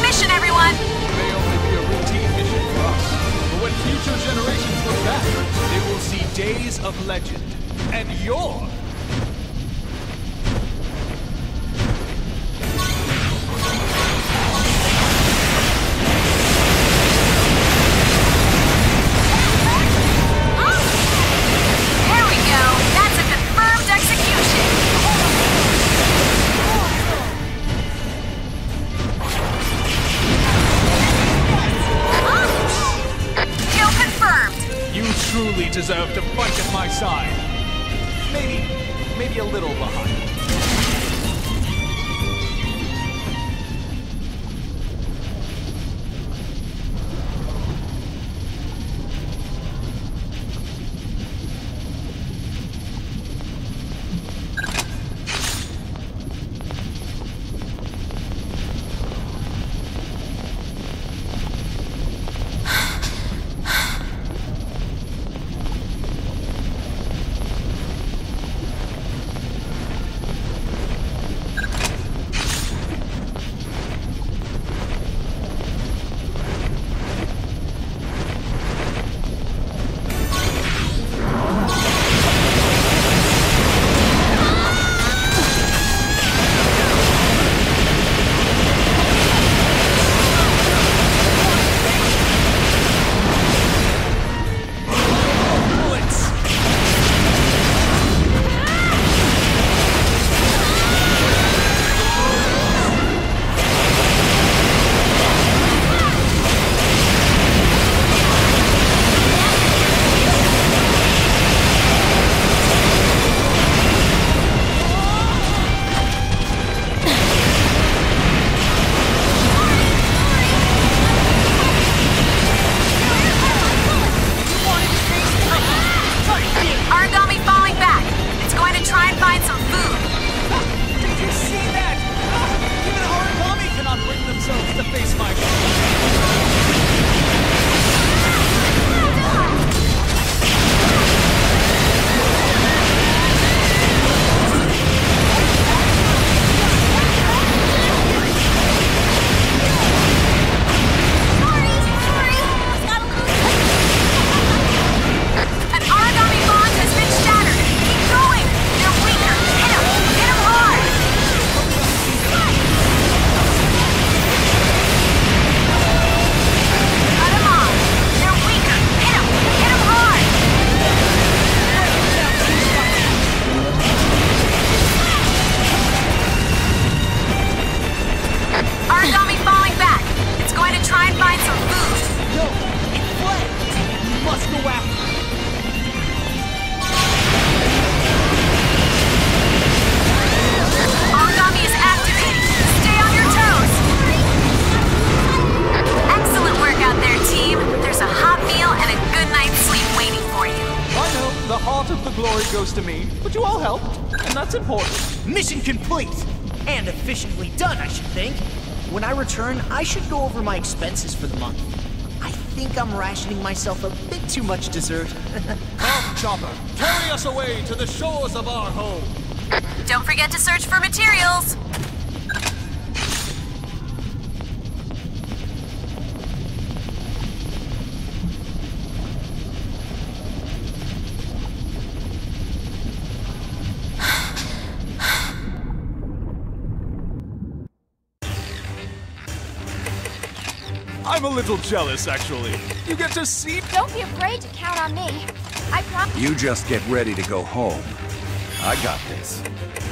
mission, everyone! It may only be a routine mission for us, but when future generations look back, they will see days of legend. And you're... There we go! That's a confirmed execution! Kill confirmed! You truly deserve to punch at my side. Maybe a little behind. Origami falling back. It's going to try and find some food. Did you see that? Even Origami cannot bring themselves to face my An origami bond has been shattered. Keep going. They're weaker. Hit 'em. Hit 'em hard. Cut 'em off. They're weaker. Hit 'em. Hit 'em hard. Origami falling back. It's going to try and find some food. No, it fled. You must go after it. Origami is activating. Stay on your toes. Excellent work out there, team. There's a hot meal and a good night's sleep waiting for you. I know, the heart of the glory goes to me, but you all helped, and that's important. Mission complete! And efficiently done, I should think. When I return, I should go over my expenses for the month. I think I'm rationing myself a bit too much dessert. Come, Chopper, carry us away to the shores of our home. Don't forget to search for materials. I'm a little jealous, actually. You get to see... Don't be afraid to count on me. I promise. You just get ready to go home. I got this.